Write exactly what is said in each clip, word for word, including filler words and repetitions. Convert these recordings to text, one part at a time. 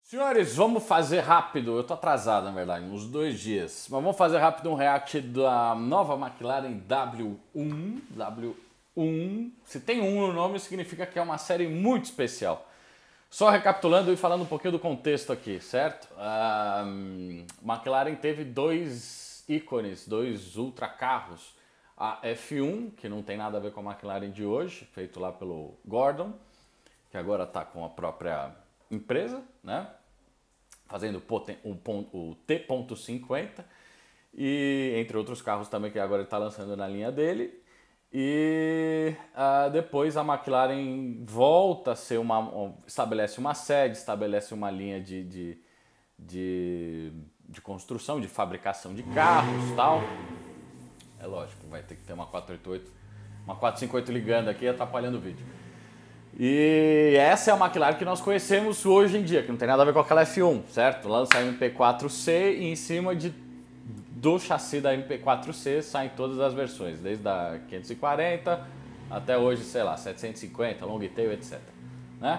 Senhores, vamos fazer rápido, eu tô atrasado na verdade, uns dois dias, mas vamos fazer rápido um react da nova McLaren W um, W um, se tem um no nome significa que é uma série muito especial. Só recapitulando e falando um pouquinho do contexto aqui, certo? A McLaren teve dois ícones, dois ultra carros, a F um, que não tem nada a ver com a McLaren de hoje, feito lá pelo Gordon, que agora está com a própria empresa, né? Fazendo o T cinquenta e entre outros carros também que agora ele está lançando na linha dele. E uh, depois a McLaren volta a ser uma, um, estabelece uma sede, estabelece uma linha de, de, de, de construção, de fabricação de carros e tal. É lógico, vai ter que ter uma quatrocentos e oitenta e oito, uma quatrocentos e cinquenta e oito ligando aqui atrapalhando o vídeo. E essa é a McLaren que nós conhecemos hoje em dia, que não tem nada a ver com aquela F um, certo? Lança a M P quatro C e em cima de, do chassi da M P quatro C saem todas as versões, desde a quinhentos e quarenta até hoje, sei lá, setecentos e cinquenta, long tail, etcétera. Né?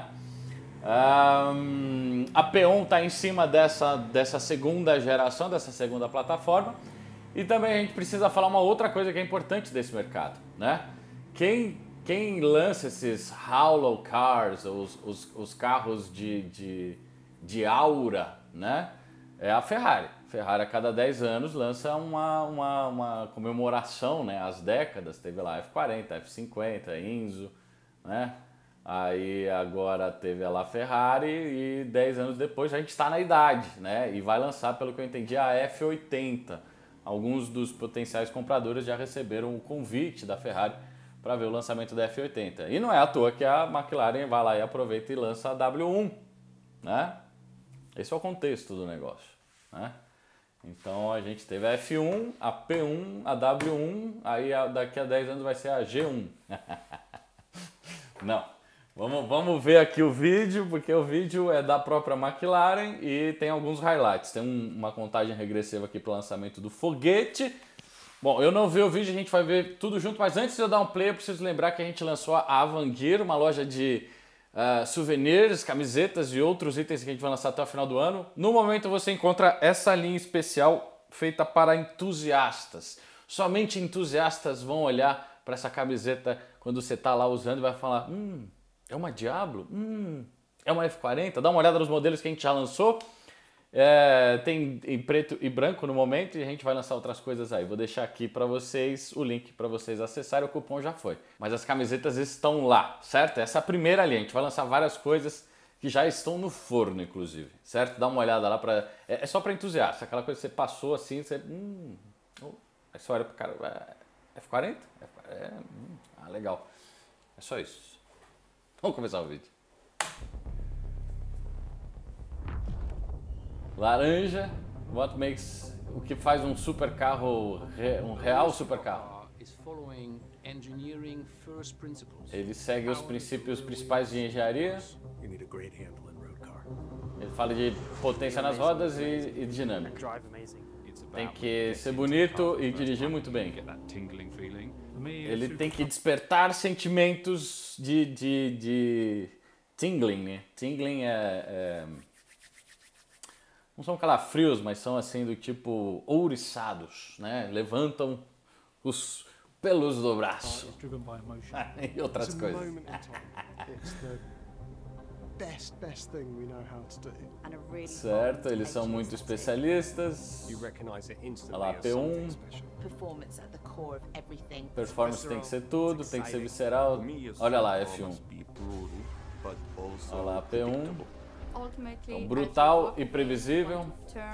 Um, a P um está em cima dessa, dessa segunda geração, dessa segunda plataforma. E também a gente precisa falar uma outra coisa que é importante desse mercado, né? Quem... Quem lança esses hollow cars, os, os, os carros de, de, de aura, né? É a Ferrari. Ferrari a cada dez anos lança uma, uma, uma comemoração, né? As décadas, teve lá F quarenta, F cinquenta, Enzo, né? Aí agora teve a La Ferrari e dez anos depois a gente está na idade, né? E vai lançar, pelo que eu entendi, a F oitenta. Alguns dos potenciais compradores já receberam o convite da Ferrari para ver o lançamento da F oitenta. E não é à toa que a McLaren vai lá e aproveita e lança a W um, né? Esse é o contexto do negócio, né? Então a gente teve a F um, a P um, a W um, aí daqui a dez anos vai ser a G um. Não, vamos, vamos ver aqui o vídeo, porque o vídeo é da própria McLaren e tem alguns highlights. Tem um, uma contagem regressiva aqui para o lançamento do foguete. Bom, eu não vi o vídeo, a gente vai ver tudo junto, mas antes de eu dar um play, eu preciso lembrar que a gente lançou a Avanguir, uma loja de uh, souvenirs, camisetas e outros itens que a gente vai lançar até o final do ano. No momento você encontra essa linha especial feita para entusiastas. Somente entusiastas vão olhar para essa camiseta quando você está lá usando e vai falar: hum, é uma Diablo? Hum, é uma F quarenta? Dá uma olhada nos modelos que a gente já lançou. É, tem em preto e branco no momento e a gente vai lançar outras coisas aí. Vou deixar aqui para vocês o link para vocês acessarem, o cupom já foi. Mas as camisetas estão lá, certo? Essa é a primeira linha, a gente vai lançar várias coisas que já estão no forno, inclusive, certo? Dá uma olhada lá, pra... é, é só para entusiasta, aquela coisa que você passou assim, você... Hum, oh. Aí você olha pro cara, é F quarenta? É, hum, ah, legal. É só isso. Vamos começar o vídeo. Laranja, what makes, o que faz um super carro, um real super carro? Ele segue os princípios principais de engenharia. Ele fala de potência nas rodas e, e dinâmica. Tem que ser bonito e dirigir muito bem. Ele tem que despertar sentimentos de, de, de tingling, né? Tingling é... é não são calafrios, mas são assim do tipo ouriçados, né? Levantam os pelos do braço. E outras coisas. Certo, eles são muito especialistas. Olha lá, P um. Performance tem que ser tudo, tem que ser visceral. Olha lá, F um. Olha lá, P um. Então, brutal e previsível.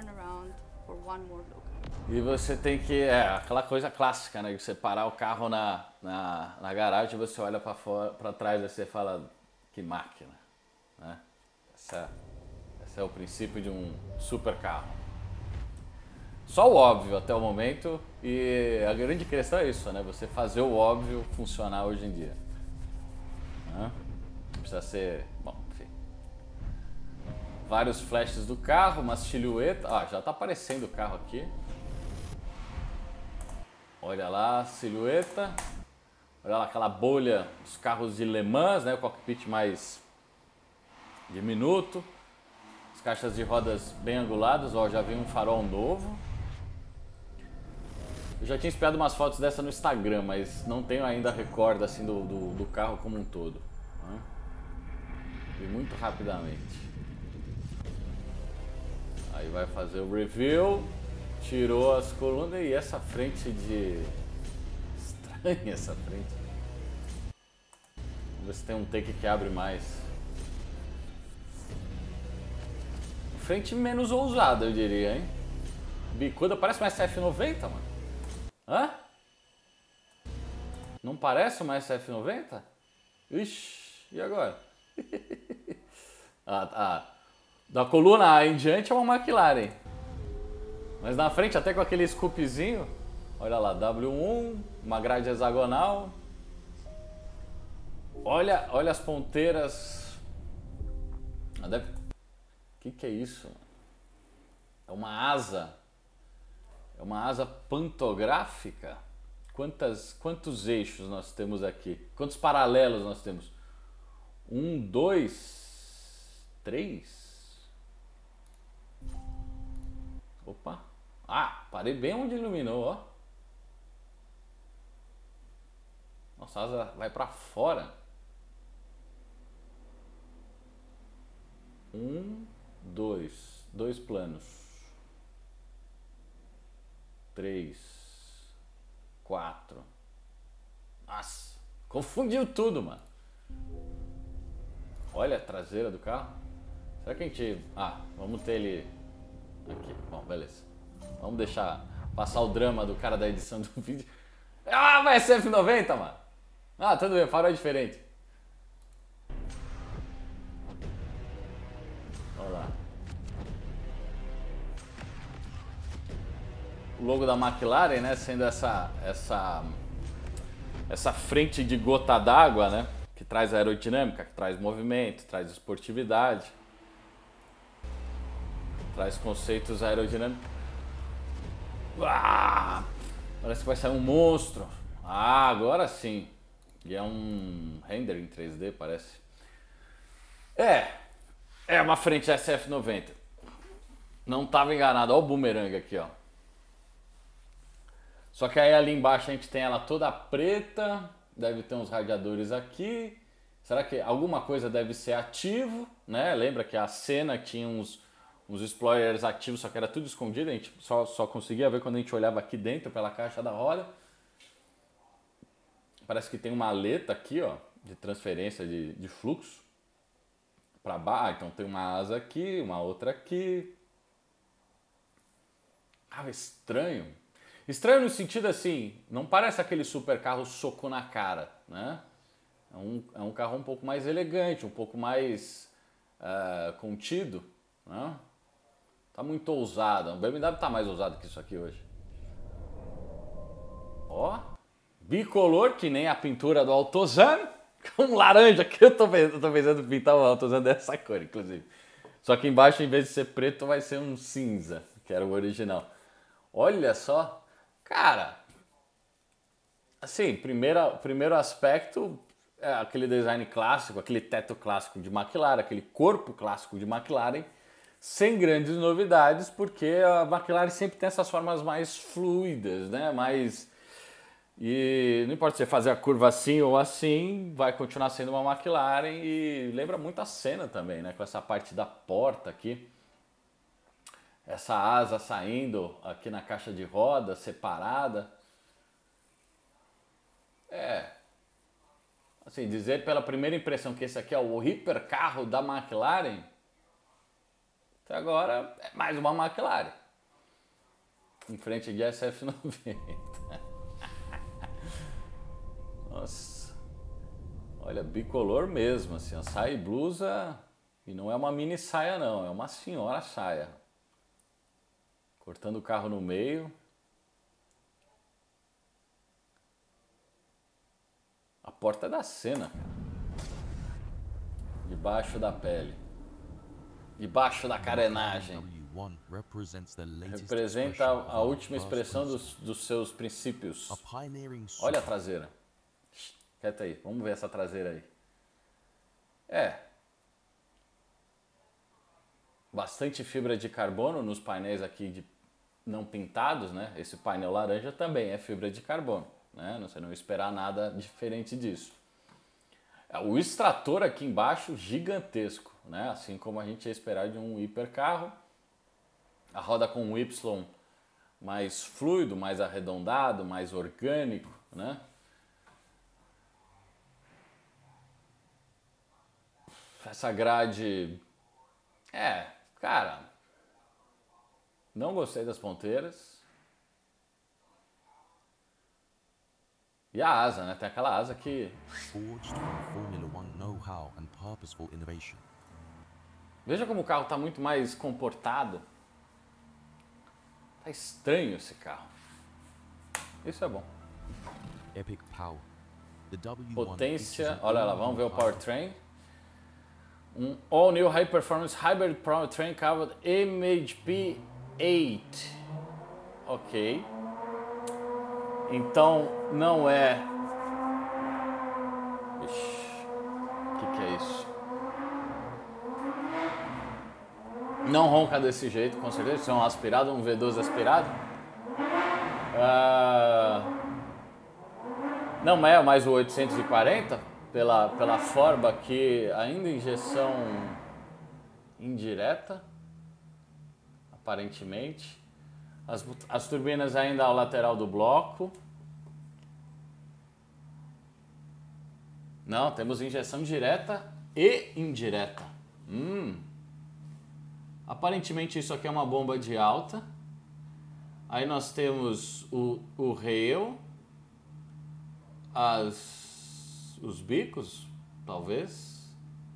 E você tem que, é aquela coisa clássica, né? Você parar o carro na, na, na garagem, você olha para fora, para trás e você fala: que máquina, né? Essa, esse é o princípio de um super carro. Só o óbvio até o momento, e a grande questão é isso, né? Você fazer o óbvio funcionar hoje em dia. Né? Precisa ser, bom, enfim. Vários flashes do carro, uma silhueta. Ah, já tá aparecendo o carro aqui. Olha lá, silhueta. Olha lá aquela bolha dos carros de Le Mans, né? O cockpit mais diminuto. caixas de rodas bem anguladas, ó, já vem um farol novo. Eu já tinha espiado umas fotos dessa no Instagram, mas não tenho ainda recordo assim do, do, do carro como um todo, né? E muito rapidamente. Aí vai fazer o review, tirou as colunas e essa frente de... Estranha essa frente. Vamos ver se tem um take que abre mais. Frente menos ousada, eu diria, hein? Bicuda parece uma S F noventa, mano. Hã? Não parece uma S F noventa? Ixi, e agora? ah, ah, da coluna em diante é uma McLaren. Mas na frente, até com aquele scoopzinho, olha lá, W um, uma grade hexagonal. Olha, olha as ponteiras. Deve... O que, que é isso? É uma asa. É uma asa pantográfica. Quantas, quantos eixos nós temos aqui? Quantos paralelos nós temos? Um, dois, três. Opa. Ah, parei bem onde iluminou, ó. Nossa, a asa vai para fora. Um, dois. Dois planos. Três. Quatro. Nossa, confundiu tudo, mano. Olha a traseira do carro. Será que a gente... Ah, vamos ter ele aqui. Bom, beleza. Vamos deixar passar o drama do cara da edição do vídeo. Ah, vai ser F noventa, mano. Ah, tudo bem, farol é diferente. Olha lá. O logo da McLaren, né, sendo essa essa essa frente de gota d'água, né, que traz aerodinâmica, que traz movimento, traz esportividade, traz conceitos aerodinâmicos. Ah, parece que vai sair um monstro. Ah, agora sim. E é um render em três D, parece. É, é uma frente S F noventa. Não estava enganado. Olha o boomerang aqui, ó. Só que aí ali embaixo a gente tem ela toda preta, deve ter uns radiadores aqui. Será que alguma coisa deve ser ativo, né? Lembra que a cena tinha uns, uns spoilers ativos, só que era tudo escondido, a gente só, só conseguia ver quando a gente olhava aqui dentro pela caixa da roda. Parece que tem uma aleta aqui, ó, de transferência de, de fluxo para baixo. Ah, então tem uma asa aqui, uma outra aqui. Ah, estranho. Estranho no sentido assim, não parece aquele super carro soco na cara, né? É um, é um carro um pouco mais elegante, um pouco mais uh, contido, né? Tá muito ousado. O B M W tá mais ousado que isso aqui hoje. Ó, bicolor, que nem a pintura do Altozano, com laranja, que eu tô pensando, tô pensando em pintar o Altozano dessa cor, inclusive. Só que embaixo, em vez de ser preto, vai ser um cinza, que era o original. Olha só. Cara, assim, primeiro, primeiro aspecto é aquele design clássico, aquele teto clássico de McLaren, aquele corpo clássico de McLaren, sem grandes novidades, porque a McLaren sempre tem essas formas mais fluidas, né? Mais... E não importa se você fazer a curva assim ou assim, vai continuar sendo uma McLaren e lembra muito a Senna também, né? Com essa parte da porta aqui. Essa asa saindo aqui na caixa de roda, separada. É. Assim, dizer pela primeira impressão que esse aqui é o hipercarro da McLaren, até agora é mais uma McLaren. Em frente de S F noventa. Nossa. Olha, bicolor mesmo, assim, a saia e blusa. E não é uma mini saia não, é uma senhora saia. Cortando o carro no meio. A porta é da Senna. Debaixo da pele. Debaixo da carenagem. Representa a última expressão dos, dos seus princípios. Olha a traseira. Quieta aí, vamos ver essa traseira aí. É. bastante fibra de carbono nos painéis aqui de não pintados, né? Esse painel laranja também é fibra de carbono, né? Você não esperar nada diferente disso. O extrator aqui embaixo gigantesco, né? Assim como a gente ia esperar de um hipercarro. A roda com um Y mais fluido, mais arredondado, mais orgânico, né? Essa grade, é, cara, não gostei das ponteiras. E a asa, né? Tem aquela asa que... Forged from Formula One know-how and purposeful innovation. Veja como o carro está muito mais comportado. Tá estranho esse carro. Isso é bom. Epic power. The W one Potência, olha lá, vamos ver o powertrain. Um all new high performance hybrid powertrain covered M H P oito. Ok. Então não é. Ixi, o que, que é isso? Não ronca desse jeito, com certeza. Isso é um aspirado, um V doze aspirado. Ah, não é mais o oitocentos e quarenta, pela, pela forma aqui, ainda injeção indireta, aparentemente. As, as turbinas ainda ao lateral do bloco. Não, temos injeção direta e indireta. Hum. Aparentemente isso aqui é uma bomba de alta. Aí nós temos o, o rail, as, os bicos, talvez.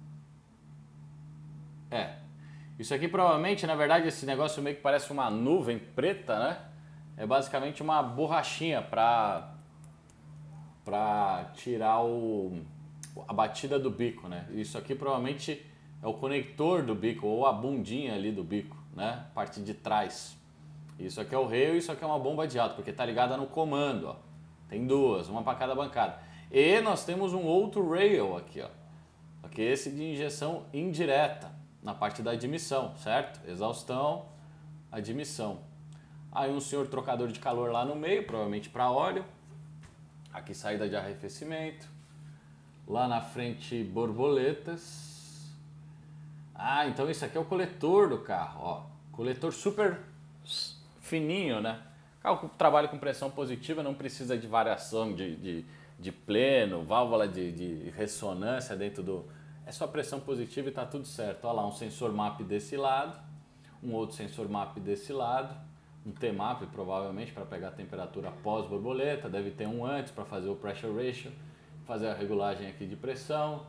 É. Isso aqui provavelmente, na verdade, esse negócio meio que parece uma nuvem preta, né? É basicamente uma borrachinha para para tirar o, a batida do bico, né? Isso aqui provavelmente é o conector do bico, ou a bundinha ali do bico, né? Parte de trás. Isso aqui é o rail e isso aqui é uma bomba de alta, porque tá ligada no comando, ó. Tem duas, uma para cada bancada. E nós temos um outro rail aqui, ó. Aqui esse de injeção indireta, na parte da admissão, certo? Exaustão, admissão. Aí um senhor trocador de calor lá no meio, provavelmente para óleo. Aqui saída de arrefecimento. Lá na frente borboletas. Ah, então isso aqui é o coletor do carro, ó. Coletor super fininho, né? O carro que trabalha com pressão positiva não precisa de variação de, de, de pleno, válvula de, de ressonância dentro do... É só pressão positiva e tá tudo certo. Olha lá, um sensor M A P desse lado, um outro sensor M A P desse lado, um T M A P provavelmente para pegar a temperatura pós-borboleta, deve ter um antes para fazer o pressure ratio, fazer a regulagem aqui de pressão,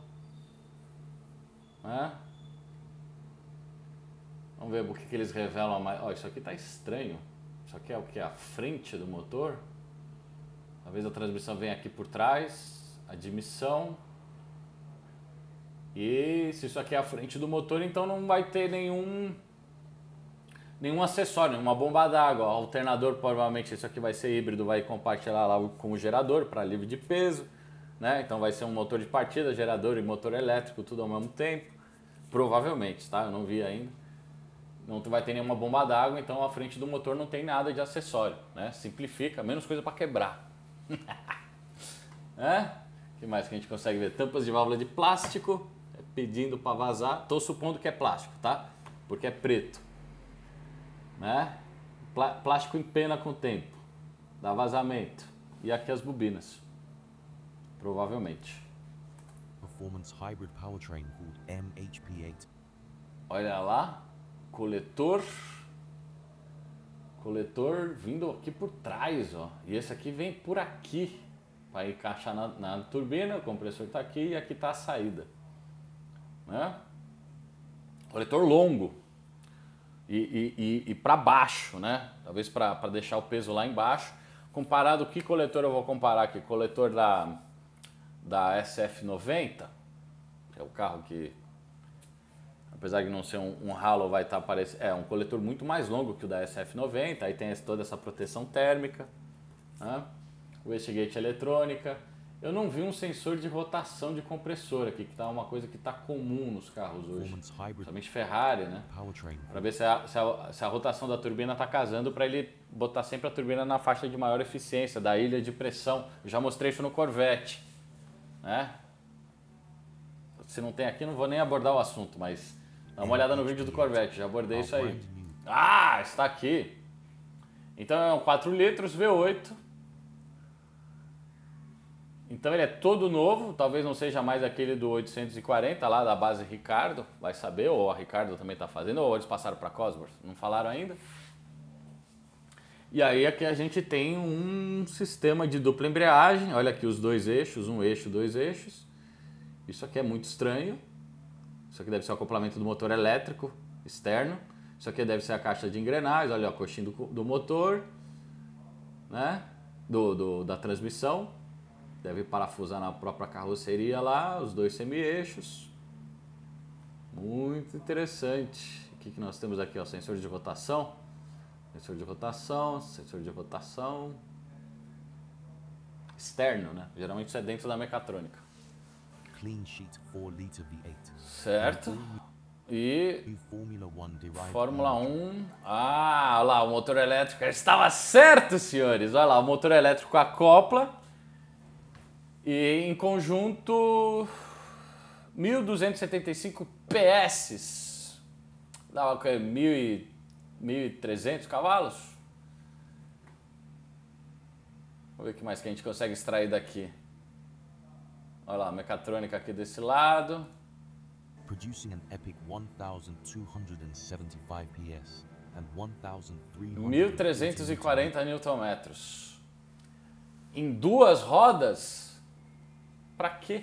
né? Vamos ver o que, que eles revelam mais. Ó, isso aqui tá estranho. Isso aqui é o que? A frente do motor. Talvez a transmissão venha aqui por trás. Admissão. E se isso aqui é a frente do motor, então não vai ter nenhum nenhum acessório, nenhuma bomba d'água. Alternador, provavelmente isso aqui vai ser híbrido, vai compartilhar lá com o gerador para alívio de peso, né? Então vai ser um motor de partida, gerador e motor elétrico, tudo ao mesmo tempo. Provavelmente, tá? Eu não vi ainda. Não vai ter nenhuma bomba d'água, então a frente do motor não tem nada de acessório, né? Simplifica, menos coisa para quebrar. É? O que mais que a gente consegue ver? Tampas de válvula de plástico, pedindo para vazar. Tô supondo que é plástico, tá? Porque é preto, né? Plá plástico empena com o tempo, dá vazamento. E aqui as bobinas, provavelmente. Performance hybrid powertrain called M H P oito. Olha lá. Coletor, coletor vindo aqui por trás, ó. E esse aqui vem por aqui para encaixar na, na turbina. O compressor está aqui e aqui está a saída, né? Coletor longo e, e, e, e para baixo, né? Talvez para deixar o peso lá embaixo. Comparado, que coletor eu vou comparar aqui? Coletor da da S F noventa, que é o carro que, apesar de não ser um, um halo, vai estar parecendo... É um coletor muito mais longo que o da S F noventa, aí tem toda essa proteção térmica, né? Wastegate eletrônica. Eu não vi um sensor de rotação de compressor aqui, que tá uma coisa que está comum nos carros hoje, principalmente Ferrari, né? Para ver se a, se, a, se a rotação da turbina está casando, para ele botar sempre a turbina na faixa de maior eficiência, da ilha de pressão. Eu já mostrei isso no Corvette, né? Se não tem aqui, não vou nem abordar o assunto, mas dá uma olhada no vídeo do Corvette, já abordei isso aí. Ah, está aqui. Então é um quatro litros V oito. Então ele é todo novo, talvez não seja mais aquele do oitocentos e quarenta lá da base Ricardo, vai saber, ou a Ricardo também está fazendo, ou eles passaram para Cosworth, não falaram ainda. E aí aqui a gente tem um sistema de dupla embreagem, olha aqui os dois eixos, um eixo, dois eixos. Isso aqui é muito estranho, isso aqui deve ser o acoplamento do motor elétrico externo, isso aqui deve ser a caixa de engrenagens, olha o coxinho do, do motor, né, do, do, da transmissão. Deve parafusar na própria carroceria lá, os dois semi-eixos. Muito interessante. O que, que nós temos aqui? Ó, sensor de rotação. Sensor de rotação, sensor de rotação. Externo, né? Geralmente isso é dentro da mecatrônica. Clean sheet four liter V eight. Certo. E Fórmula um. Ah, olha lá, o motor elétrico. Estava certo, senhores. Olha lá, o motor elétrico acopla. E em conjunto, mil duzentos e setenta e cinco P S, dá o que, mil e trezentos cavalos? Vamos ver o que mais que a gente consegue extrair daqui. Olha lá, a mecatrônica aqui desse lado. Producing an epic one thousand two hundred seventy-five P S and one thousand three hundred mil trezentos e quarenta newton-metros. Em duas rodas? Pra quê?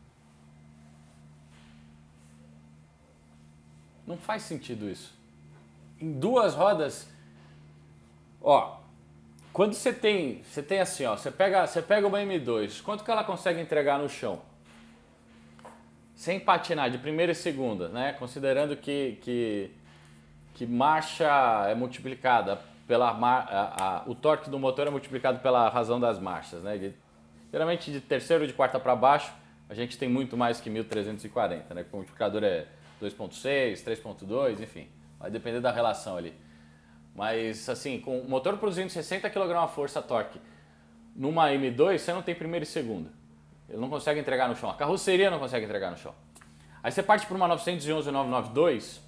Não faz sentido isso. Em duas rodas, ó, quando você tem, você tem assim, ó, você pega, você pega uma M dois, quanto que ela consegue entregar no chão? Sem patinar, de primeira e segunda, né? Considerando que, que, que marcha é multiplicada pela a, a, o torque do motor é multiplicado pela razão das marchas, né? De, geralmente de terceiro ou de quarta para baixo, a gente tem muito mais que mil trezentos e quarenta, né? O multiplicador é dois ponto seis, três ponto dois, enfim, vai depender da relação ali. Mas assim, com o motor produzindo sessenta quilogramas-força torque numa M dois, você não tem primeira e segunda. Ele não consegue entregar no chão, a carroceria não consegue entregar no chão. Aí você parte para uma novecentos e onze novecentos e noventa e dois,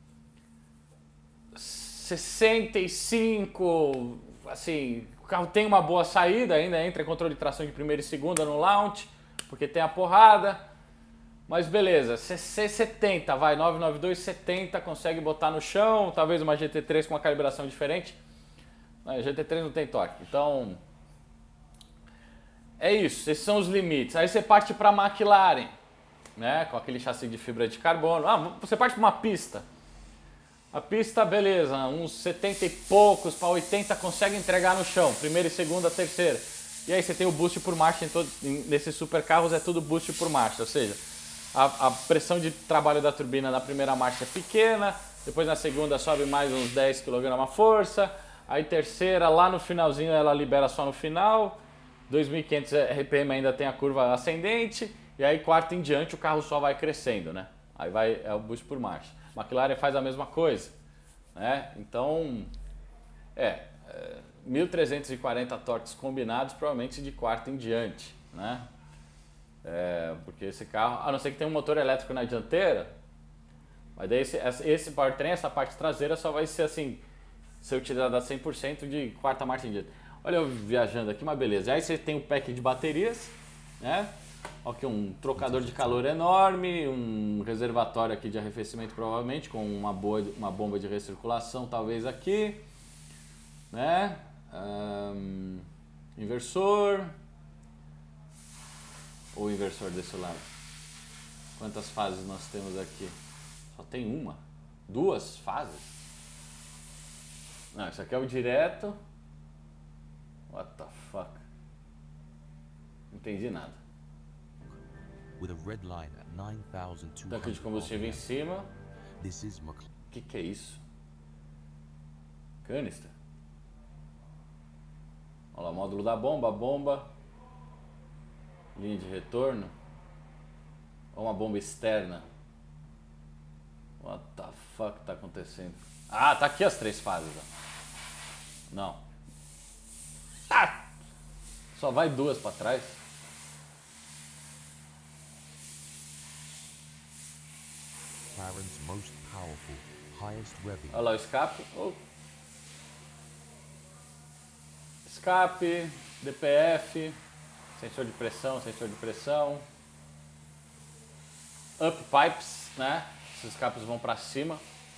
sessenta e cinco, assim, o carro tem uma boa saída, ainda entra em controle de tração de primeira e segunda no launch, porque tem a porrada, mas beleza, C C setenta, vai, novecentos e noventa e dois, setenta, consegue botar no chão, talvez uma G T três com uma calibração diferente, a G T três não tem torque, então é isso, esses são os limites. Aí você parte para a McLaren, né, com aquele chassi de fibra de carbono, ah, você parte para uma pista. A pista, beleza, uns setenta e poucos para oitenta consegue entregar no chão, primeira e segunda, terceira. E aí você tem o boost por marcha, em todo, em, nesses supercarros é tudo boost por marcha, ou seja, a, a pressão de trabalho da turbina na primeira marcha é pequena, depois na segunda sobe mais uns dez quilogramas-força, aí terceira, lá no finalzinho ela libera só no final, dois mil e quinhentos R P M ainda tem a curva ascendente, e aí quarta em diante o carro só vai crescendo, né? Aí vai, é o boost por marcha. McLaren faz a mesma coisa, né? Então, é, é mil trezentos e quarenta torques combinados, provavelmente de quarta em diante, né? É, porque esse carro, a não ser que tenha um motor elétrico na dianteira, mas daí esse, esse powertrain, essa parte traseira só vai ser assim, ser utilizada cem por cento de quarta marcha em diante. Olha eu viajando aqui, mas beleza. Aí você tem o pack de baterias, né? Aqui um trocador de calor enorme, um reservatório aqui de arrefecimento provavelmente, com uma, boa, uma bomba de recirculação talvez aqui, né? Um, inversor, ou inversor desse lado. Quantas fases nós temos aqui? Só tem uma? Duas fases? Não, isso aqui é o direto. What the fuck? Não entendi nada. Tanque de combustível em cima. O que, que é isso? Canister. Olha lá, módulo da bomba, bomba. linha de retorno. Ou uma bomba externa. What the fuck tá acontecendo? Ah, tá aqui as três fases. Ó. Não. Ah! Só vai duas pra trás. McLaren's most powerful, highest revving. Olha lá o escape. Oh. Escape, D P F, sensor de pressão, sensor de pressão. Up pipes, né? Os escapes vão para cima.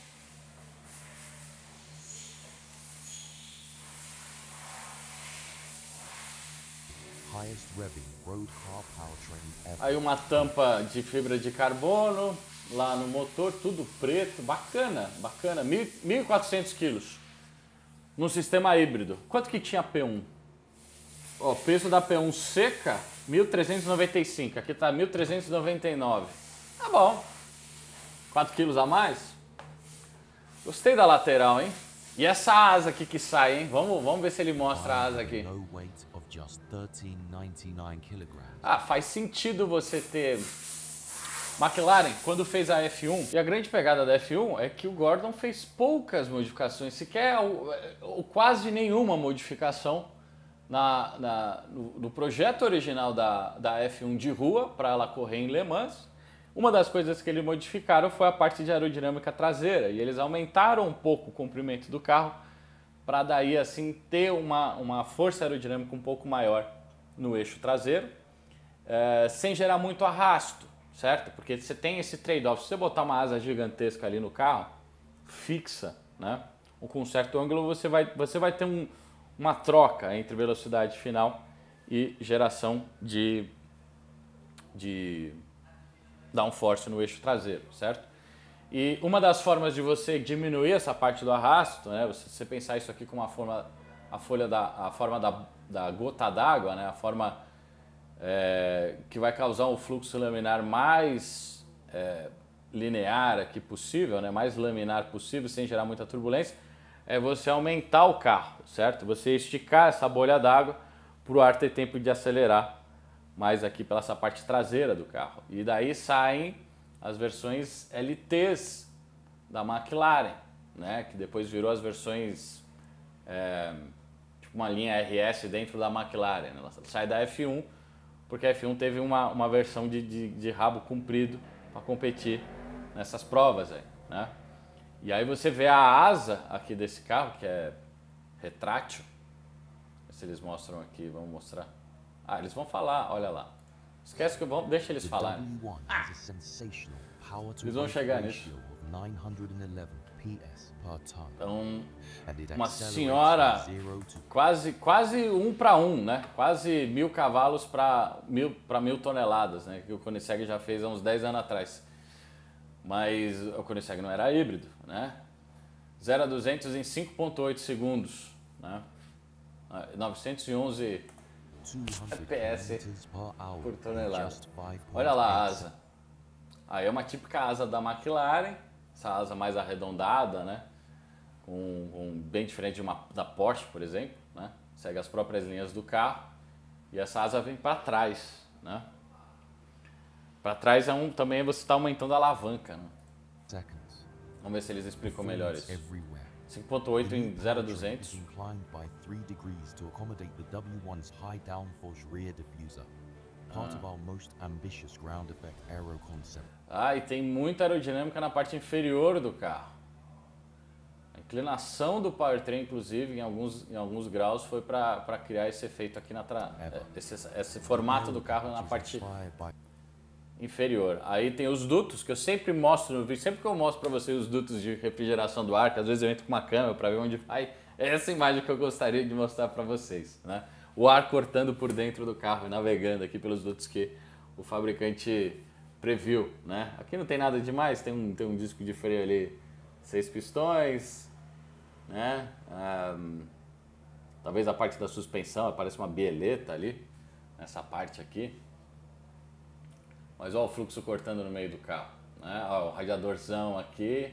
Highest revving road car powertrain ever. Aí uma tampa de fibra de carbono lá no motor, tudo preto, bacana, bacana, mil e quatrocentos quilos no sistema híbrido. Quanto que tinha P um? Ó, o peso da P um seca, mil trezentos e noventa e cinco, aqui tá mil trezentos e noventa e nove. Tá bom, quatro quilos a mais. Gostei da lateral, hein? E essa asa aqui que sai, hein? Vamos, vamos ver se ele mostra a asa aqui. No weight of just thirteen ninety-nine kilograms. Ah, faz sentido você ter... McLaren, quando fez a F um, e a grande pegada da F um é que o Gordon fez poucas modificações, sequer ou, ou quase nenhuma modificação na, na, no, no projeto original da, da F um de rua, para ela correr em Le Mans. Uma das coisas que eles modificaram foi a parte de aerodinâmica traseira, e eles aumentaram um pouco o comprimento do carro, para daí assim ter uma, uma força aerodinâmica um pouco maior no eixo traseiro, é, sem gerar muito arrasto. Certo? Porque você tem esse trade-off. Se você botar uma asa gigantesca ali no carro, fixa, né? Ou com um certo ângulo, você vai, você vai ter um, uma troca entre velocidade final e geração de, de downforce no eixo traseiro, certo? E uma das formas de você diminuir essa parte do arrasto, né? Você, você pensar isso aqui com uma forma, a folha da, a forma da, da gota d'água, né? A forma É, que vai causar um fluxo laminar mais é, linear aqui possível, né, mais laminar possível, sem gerar muita turbulência, é você aumentar o carro, certo? Você esticar essa bolha d'água para o ar ter tempo de acelerar mais aqui pela essa parte traseira do carro. E daí saem as versões L Ts da McLaren, né, que depois virou as versões, é, tipo uma linha R S dentro da McLaren. Ela sai da F um, porque a F um teve uma, uma versão de, de, de rabo comprido para competir nessas provas aí, né? E aí você vê a asa aqui desse carro, que é retrátil. Se eles mostram aqui, vamos mostrar. Ah, eles vão falar, olha lá. Esquece que eu vou, deixa eles falarem. Ah, eles vão chegar nisso. Então, uma senhora quase, quase um para um, né? Quase mil cavalos para mil, para mil toneladas, né? Que o Koenigsegg já fez há uns dez anos atrás. Mas o Koenigsegg não era híbrido, né? zero a duzentos em cinco ponto oito segundos, né? novecentos e onze F P S por tonelada. Olha lá a asa. Aí é uma típica asa da McLaren, essa asa mais arredondada, né? Com, com bem diferente de uma da Porsche, por exemplo, né? Segue as próprias linhas do carro e essa asa vem para trás, né? Para trás é um, também você está aumentando a alavanca, né? Vamos ver se eles explicam melhor isso. cinco ponto oito em zero a duzentos. Ah, e tem muita aerodinâmica na parte inferior do carro. A inclinação do powertrain, inclusive, em alguns, em alguns graus, foi para criar esse efeito aqui na tra... esse, esse formato do carro na parte inferior. Aí tem os dutos, que eu sempre mostro no vídeo, sempre que eu mostro para vocês os dutos de refrigeração do ar, que às vezes eu entro com uma câmera para ver onde vai. É essa imagem que eu gostaria de mostrar para vocês, né? O ar cortando por dentro do carro e navegando aqui pelos dutos que o fabricante previu, né? Aqui não tem nada demais, tem um, tem um disco de freio ali, seis pistões, né? Um, talvez a parte da suspensão, parece uma bieleta ali, nessa parte aqui. Mas olha o fluxo cortando no meio do carro, né? Olha o radiadorzão aqui.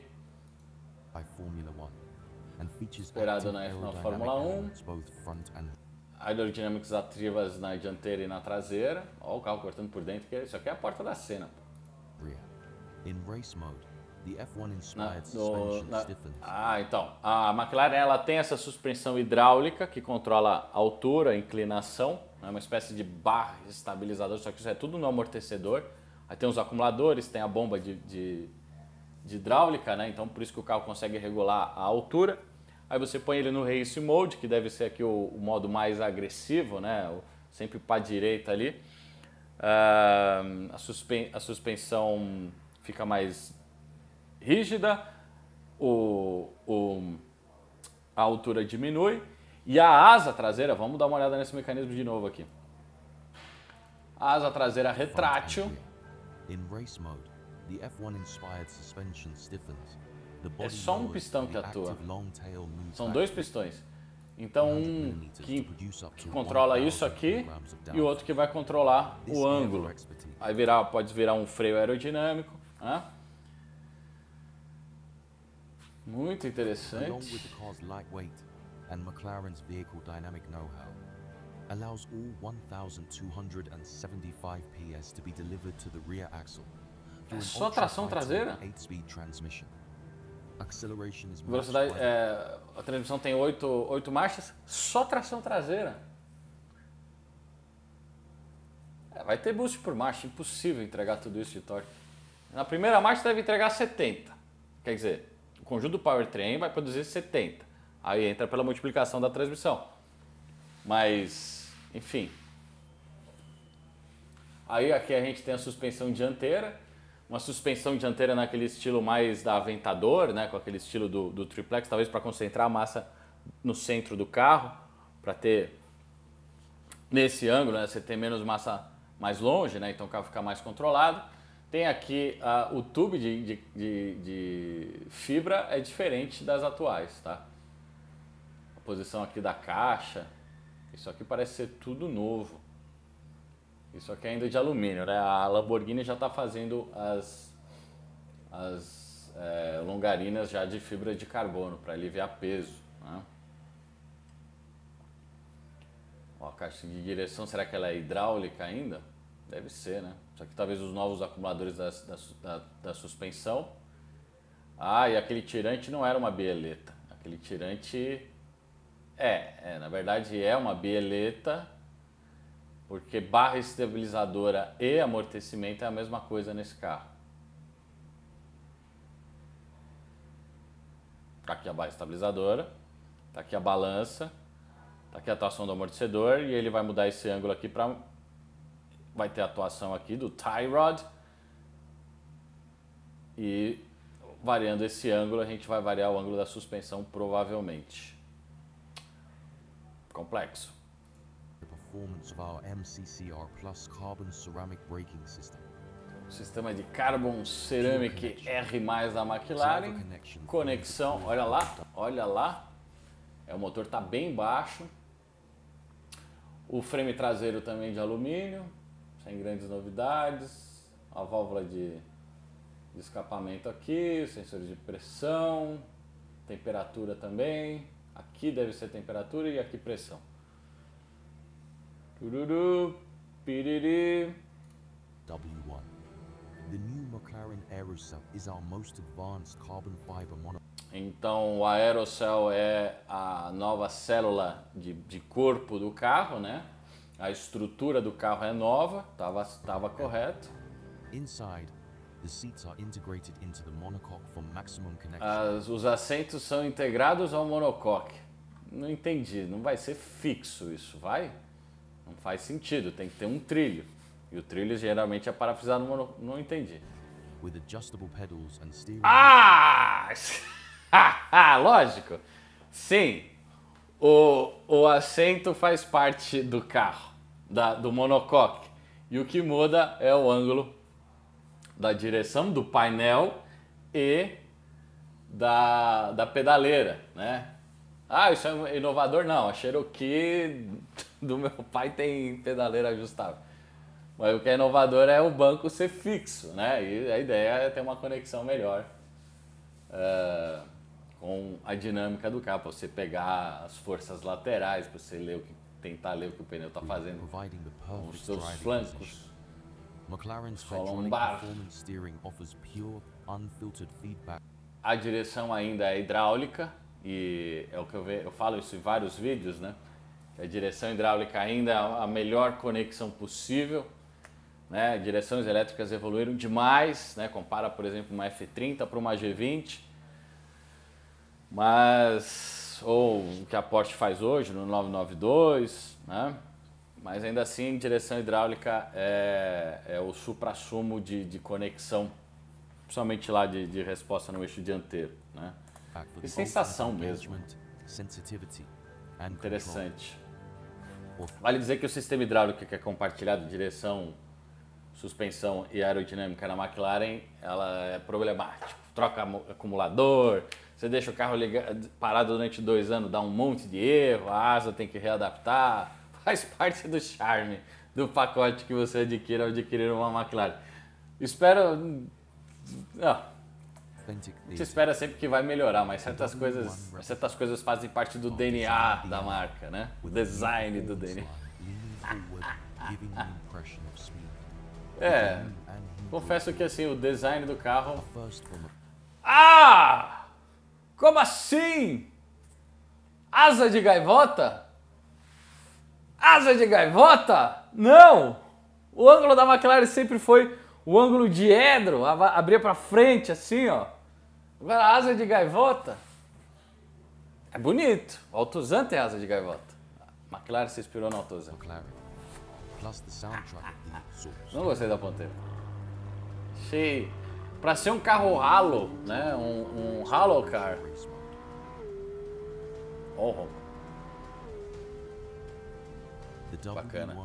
Esperado na, na Fórmula um. aerodinâmicas ativas na dianteira e na traseira. Ó, o carro cortando por dentro, que isso aqui é a porta da cena. Rear. In race mode, the F one Na, inspired no, suspension na, stiffens. ah, então, a McLaren ela tem essa suspensão hidráulica que controla a altura, a inclinação, é uma espécie de barra estabilizador, só que isso é tudo no amortecedor. Aí tem os acumuladores, tem a bomba de, de, de hidráulica, né? Então por isso que o carro consegue regular a altura. Aí você põe ele no Race Mode, que deve ser aqui o, o modo mais agressivo, né? O, sempre para a direita ali. Uh, a, suspen a suspensão fica mais rígida, o, o, a altura diminui e a asa traseira, vamos dar uma olhada nesse mecanismo de novo aqui. A asa traseira retrátil. In race mode, the F one inspired suspension stiffens. The É body só um lowers, pistão que the atua. active long tail moves São back dois to pistões. Então um que, que controla isso aqui e o outro que vai controlar o ângulo. Aí virar, pode virar um freio aerodinâmico. Né? Muito interessante. Along with the car's lightweight and McLaren's vehicle dynamic know-how, allows all one thousand two hundred seventy-five P S to be delivered to the rear axle É through an só tração ultra-high traseira? torque eight-speed transmission. Acceleration is matched Velocidade, by é, a transmissão tem oito marchas, só tração traseira. É, vai ter boost por marcha, impossível entregar tudo isso de torque. Na primeira marcha deve entregar setenta. Quer dizer, o conjunto do powertrain vai produzir setenta. Aí entra pela multiplicação da transmissão. Mas, enfim. Aí aqui a gente tem a suspensão dianteira. Uma suspensão dianteira naquele estilo mais da Aventador, né? Com aquele estilo do, do triplex, talvez para concentrar a massa no centro do carro, para ter nesse ângulo, né? Você ter menos massa mais longe, né? Então o carro fica mais controlado. Tem aqui uh, o tubo de, de, de, de fibra é diferente das atuais, tá? A posição aqui da caixa, isso aqui parece ser tudo novo. Isso aqui é ainda de alumínio, né? A Lamborghini já está fazendo as, as é, longarinas já de fibra de carbono para aliviar peso. Né? Ó, a caixa de direção, será que ela é hidráulica ainda? Deve ser, né? Só que talvez os novos acumuladores da, da, da, da suspensão. Ah, e aquele tirante não era uma bieleta. Aquele tirante é, é na verdade é uma bieleta. Porque barra estabilizadora e amortecimento é a mesma coisa nesse carro. Tá aqui a barra estabilizadora, tá aqui a balança, tá aqui a atuação do amortecedor e ele vai mudar esse ângulo aqui para... Vai ter a atuação aqui do tie rod e variando esse ângulo a gente vai variar o ângulo da suspensão provavelmente. Complexo. performance of our M C C R Plus carbon ceramic braking system. Sistema de Carbon Ceramic R mais da McLaren. Conexão, olha lá, olha lá. É, o motor está bem baixo. O frame traseiro também de alumínio, sem grandes novidades. A válvula de, de escapamento aqui, sensores de pressão, temperatura também. Aqui deve ser temperatura e aqui pressão. Tururu, piriri. W one. The new McLaren Aerocell is our most advanced carbon fiber mono. Então o Aerocell é a nova célula de, de corpo do carro, né? A estrutura do carro é nova, estava tava correto. Inside, the seats are integrated into the monocoque for maximum connection. As, os assentos são integrados ao monocoque. Não entendi, não vai ser fixo isso, vai? Não faz sentido, tem que ter um trilho. E o trilho geralmente é parafusado no monocoque. Não entendi. With adjustable pedals and steering. Ah! Ah, lógico. Sim, o, o assento faz parte do carro, da, do monocoque. E o que muda é o ângulo da direção do painel e da, da pedaleira, né? Ah, isso é inovador? Não, a Cherokee do meu pai tem pedaleira ajustável. Mas o que é inovador é o banco ser fixo, né? E a ideia é ter uma conexão melhor uh, com a dinâmica do carro, para você pegar as forças laterais, para você ler o que, tentar ler o que o pneu está fazendo providing the com os perfect seus driving flancos. position. McLaren's Só hydraulic lombar. performance steering offers pure, unfiltered feedback. A direção ainda é hidráulica e é o que eu, ve, eu falo isso em vários vídeos, né? A direção hidráulica ainda é a melhor conexão possível, né? Direções elétricas evoluíram demais, né? Compara, por exemplo, uma F trinta para uma G vinte, mas ou o que a Porsche faz hoje no nove nove dois, né? Mas ainda assim, direção hidráulica é, é o suprassumo de, de conexão, principalmente lá de, de resposta no eixo dianteiro, né? E sensação mesmo. Interessante. Vale dizer que o sistema hidráulico que é compartilhado, direção, suspensão e aerodinâmica na McLaren, ela é problemática. Troca acumulador, você deixa o carro ligado, parado durante dois anos, dá um monte de erro, a asa tem que readaptar. Faz parte do charme do pacote que você adquire ao adquirir uma McLaren. Espero... Não. A gente espera sempre que vai melhorar, mas certas coisas, certas coisas fazem parte do D N A da marca, né? O design do D N A. É, confesso que assim, o design do carro... Ah! Como assim? Asa de gaivota? Asa de gaivota? Não! O ângulo da McLaren sempre foi o ângulo diedro, abria pra frente assim, ó. Agora a asa de gaivota é bonito. O Altozan tem asa de gaivota. A McLaren se inspirou no Altozan. Não gostei da ponteira. Achei... Pra ser um carro halo, né? Um, um halo car. Oh, bacana.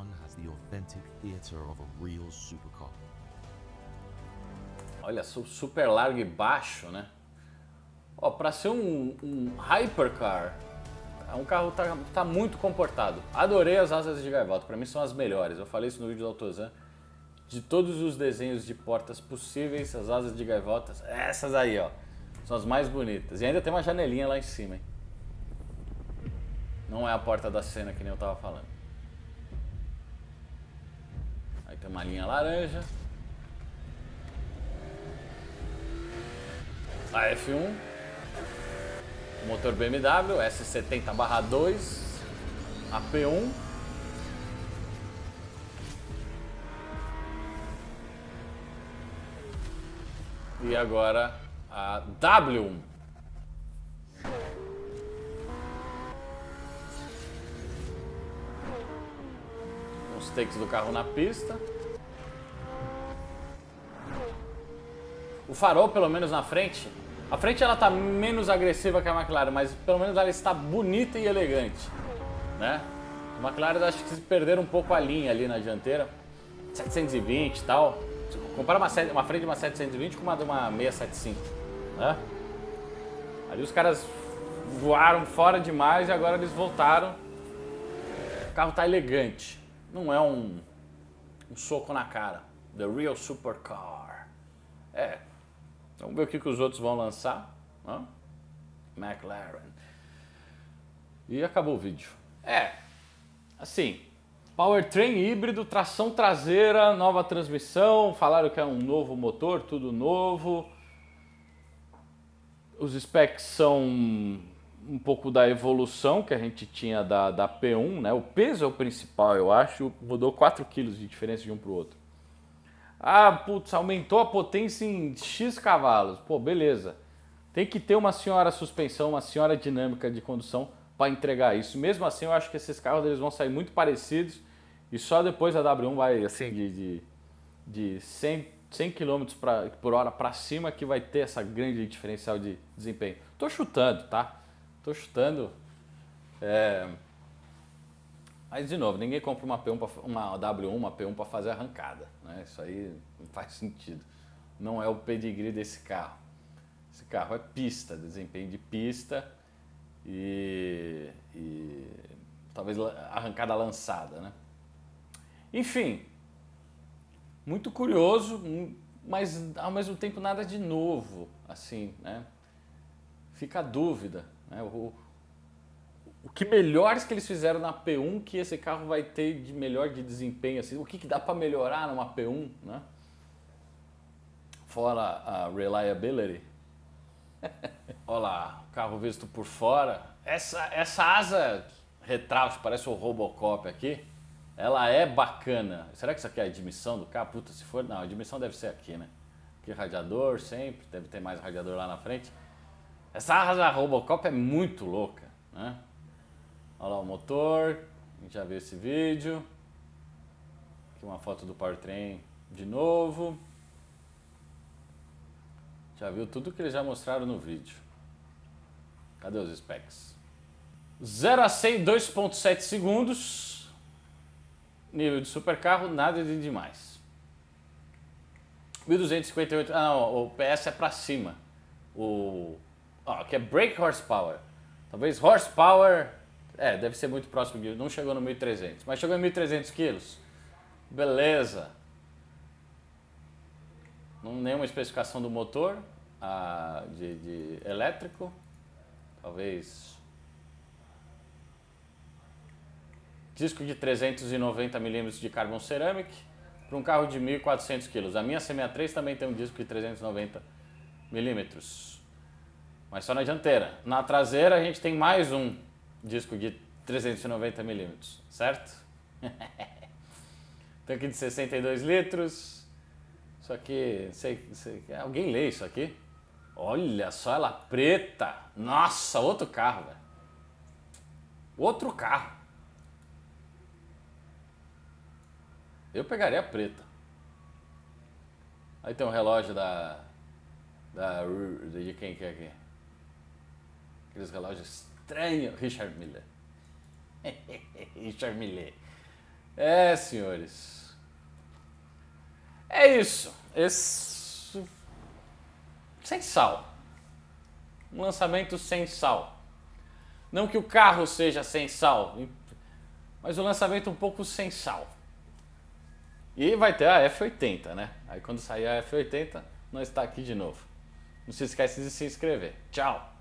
Olha, super largo e baixo, né? Ó, pra ser um, um hypercar, é um carro tá, tá muito comportado. Adorei as asas de gaivota, pra mim são as melhores. Eu falei isso no vídeo do Altozan. De todos os desenhos de portas possíveis, as asas de gaivotas, essas aí, ó, são as mais bonitas. E ainda tem uma janelinha lá em cima, hein? Não é a porta da cena que nem eu tava falando. Aí tem uma linha laranja. A F um. Motor B M W, S setenta barra dois. A P um. E agora a W um. Os takes do carro na pista. O farol, pelo menos na frente, a frente ela tá menos agressiva que a McLaren, mas pelo menos ela está bonita e elegante, né? A McLaren acho que se perderam um pouco a linha ali na dianteira, setecentos e vinte e tal. Compara uma, uma frente de uma setecentos e vinte com uma de uma seiscentos e setenta e cinco, né? Ali os caras voaram fora demais e agora eles voltaram. O carro tá elegante, não é um, um soco na cara. The real supercar. É, vamos ver o que, que os outros vão lançar, né? McLaren. E acabou o vídeo. É, assim... Powertrain híbrido, tração traseira, nova transmissão, falaram que é um novo motor, tudo novo. Os specs são um pouco da evolução que a gente tinha da, da P um, né? O peso é o principal, eu acho, mudou quatro quilos de diferença de um para o outro. Ah, putz, aumentou a potência em X cavalos. Pô, beleza. Tem que ter uma senhora suspensão, uma senhora dinâmica de condução para entregar isso. Mesmo assim, eu acho que esses carros eles vão sair muito parecidos. E só depois a W um vai assim de, de, de cem, cem quilômetros por hora para cima que vai ter essa grande diferencial de desempenho. Tô chutando, tá? Tô chutando. É... Mas de novo, ninguém compra uma, P um pra, uma W um, uma P um para fazer arrancada, né? Isso aí não faz sentido. Não é o pedigree desse carro. Esse carro é pista, desempenho de pista e, e talvez arrancada lançada, né? Enfim, muito curioso, mas ao mesmo tempo nada de novo, assim, né? Fica a dúvida, né? O, O que melhores que eles fizeram na P um que esse carro vai ter de melhor de desempenho, assim, o que, que dá para melhorar numa P um, né? Fora a reliability. Olha lá, o carro visto por fora. Essa, essa asa retrátil, parece o Robocop aqui, ela é bacana. Será que isso aqui é a admissão do carro? Puta, se for, não, a admissão deve ser aqui, né? Aqui radiador sempre, deve ter mais radiador lá na frente. Essa asa Robocop é muito louca, né? Olha lá o motor, a gente já viu esse vídeo. Aqui uma foto do powertrain de novo. Já viu tudo que eles já mostraram no vídeo. Cadê os specs? zero a cem em dois ponto sete segundos. Nível de supercarro, nada de demais. mil duzentos e cinquenta e oito, ah não, o P S é pra cima. O, ó, aqui é brake horsepower. Talvez horsepower, é, deve ser muito próximo de, não chegou no mil e trezentos, mas chegou em mil e trezentos quilos. Beleza. Não, nenhuma especificação do motor ah, de, de elétrico. Talvez disco de trezentos e noventa milímetros de Carbon Ceramic para um carro de mil e quatrocentos quilos. A minha C sessenta e três também tem um disco de trezentos e noventa milímetros, mas só na dianteira. Na traseira a gente tem mais um disco de trezentos e noventa milímetros, certo? Tanque de sessenta e dois litros. Isso aqui, sei, sei, alguém lê isso aqui? Olha só ela preta. Nossa, outro carro, velho. Outro carro. Eu pegaria a preta. Aí tem um relógio da, da de quem que é aqui? Aqueles relógios estranhos. Richard Mille. Richard Mille. É, senhores. É isso. Esse... Sem sal. Um lançamento sem sal. Não que o carro seja sem sal, mas o lançamento um pouco sem sal. E vai ter a F oitenta, né? Aí quando sair a F oitenta, nós está aqui de novo. Não se esquece de se inscrever. Tchau!